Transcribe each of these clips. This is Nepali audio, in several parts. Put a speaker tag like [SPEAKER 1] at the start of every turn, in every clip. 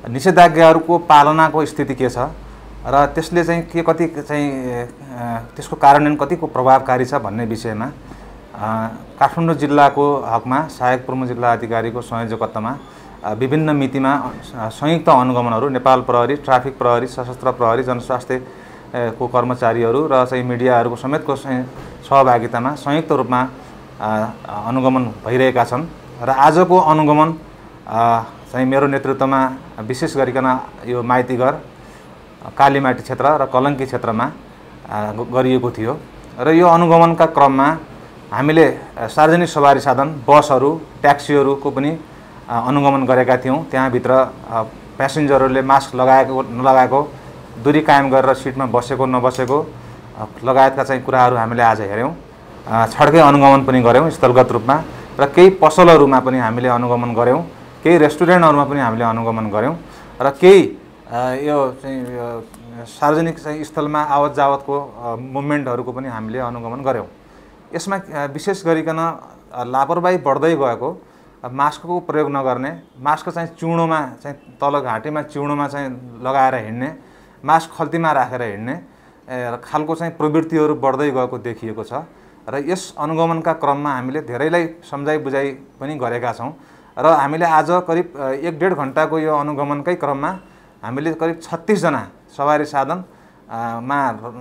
[SPEAKER 1] निषेधाज्ञाहरूको पालनाको स्थिति के छ र त्यसले चाहिँ के कति चाहिँ त्यसको कार्यान्वयन कतिको प्रभावकारी छ भन्ने विषयमा काठमाडौँ जिल्लाको हकमा सहायक प्रमुख जिल्ला अधिकारीको संयोजकत्वमा विभिन्न मितिमा संयुक्त अनुगमनहरू नेपाल प्रहरी, ट्राफिक प्रहरी, सशस्त्र प्रहरी, जनस्वास्थ्य को कर्मचारीहरू र चाहिँ मिडियाहरूको समेतको सहभागितामा संयुक्त रूपमा अनुगमन भइरहेका छन् र आजको अनुगमन चाहिँ मेरो नेतृत्वमा विशेष गरिकन यो माइतीघर, कालीमाटी क्षेत्र र कलङ्की क्षेत्रमा गरिएको थियो र यो अनुगमनका क्रममा हामीले सार्वजनिक सवारी साधन, बसहरू, ट्याक्सीहरूको पनि अनुगमन गरेका थियौँ। त्यहाँभित्र प्यासेन्जरहरूले मास्क लगाएको नलगाएको, दूरी कायम गरेर सिटमा बसेको नबसेको लगायतका चाहिँ कुराहरू हामीले आज हेऱ्यौँ। छड्के अनुगमन पनि गऱ्यौँ स्थलगत रूपमा र केही पसलहरूमा पनि हामीले अनुगमन गऱ्यौँ, केही रेस्टुरेन्टहरूमा पनि हामीले अनुगमन गऱ्यौँ र केही यो चाहिँ सार्वजनिक चाहिँ स्थलमा आवत जावतको मुभमेन्टहरूको पनि हामीले अनुगमन गऱ्यौँ। यसमा विशेष गरिकन लापरवाही बढ्दै गएको, मास्कको प्रयोग नगर्ने, मास्क चाहिँ चिउडोमा चाहिँ तल घाँटीमा चिउडोमा चाहिँ लगाएर हिँड्ने, मास्क खल्तीमा राखेर हिँड्ने खालको चाहिँ प्रवृत्तिहरू बढ्दै गएको देखिएको छ र यस अनुगमनका क्रममा हामीले धेरैलाई सम्झाइ बुझाइ पनि गरेका छौँ र हामीले आज करिब 1-1.5 घन्टाको यो अनुगमनकै क्रममा हामीले करिब 36 जना सवारी साधनमा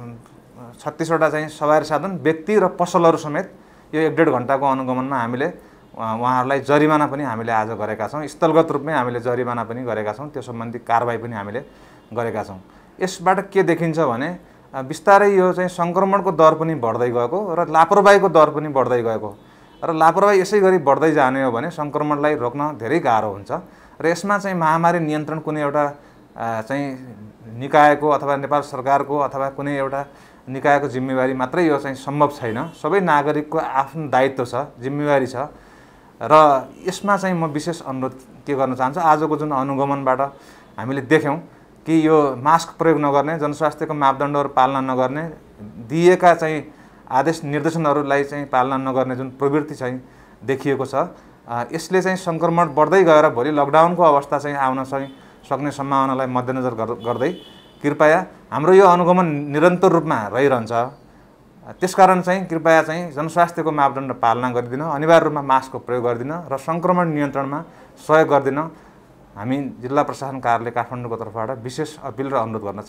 [SPEAKER 1] 36 वटा चाहिँ सवारी साधन, व्यक्ति र पसलहरू समेत यो 1-1.5 घन्टाको अनुगमनमा हामीले उहाँहरूलाई जरिमाना पनि हामीले आज गरेका छौँ। स्थलगत रूपमै हामीले जरिमाना पनि गरेका छौँ, त्यो सम्बन्धी कारबाही पनि हामीले गरेका छौँ। यसबाट के देखिन्छ भने बिस्तारै यो चाहिँ सङ्क्रमणको दर पनि बढ्दै गएको र लापरवाहीको दर पनि बढ्दै गएको र लापरवाही यसै गरी बढ्दै जाने हो भने सङ्क्रमणलाई रोक्न धेरै गाह्रो हुन्छ र यसमा चाहिँ महामारी नियन्त्रण कुनै एउटा चाहिँ निकायको अथवा नेपाल सरकारको अथवा कुनै एउटा निकायको जिम्मेवारी मात्रै यो चाहिँ सम्भव छैन। सबै नागरिकको आफ्नो दायित्व छ, जिम्मेवारी छ र यसमा चाहिँ म विशेष अनुरोध के गर्न चाहन्छु, आजको जुन अनुगमनबाट हामीले देख्यौँ कि यो मास्क प्रयोग नगर्ने, जनस्वास्थ्यको मापदण्डहरू पालना नगर्ने, दिएका चाहिँ आदेश निर्देशनहरूलाई चाहिँ पालना नगर्ने जुन प्रवृत्ति चाहिँ देखिएको छ, यसले चाहिँ सङ्क्रमण बढ्दै गएर भोलि लकडाउनको अवस्था चाहिँ आउन चाहिँ सक्ने सम्भावनालाई मध्यनजर गर्दै कृपया हाम्रो यो अनुगमन निरन्तर रूपमा रहिरहन्छ। त्यसकारण चाहिँ कृपया चाहिँ जनस्वास्थ्यको मापदण्ड पालना गरिदिन, अनिवार्य रूपमा मास्कको प्रयोग गरिदिन र सङ्क्रमण नियन्त्रणमा सहयोग गरिदिन हामी जिल्ला प्रशासन कार्यालय काठमाडौँको तर्फबाट विशेष अपिल र अनुरोध गर्न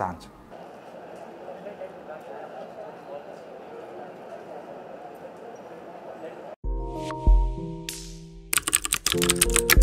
[SPEAKER 1] चाहन्छु।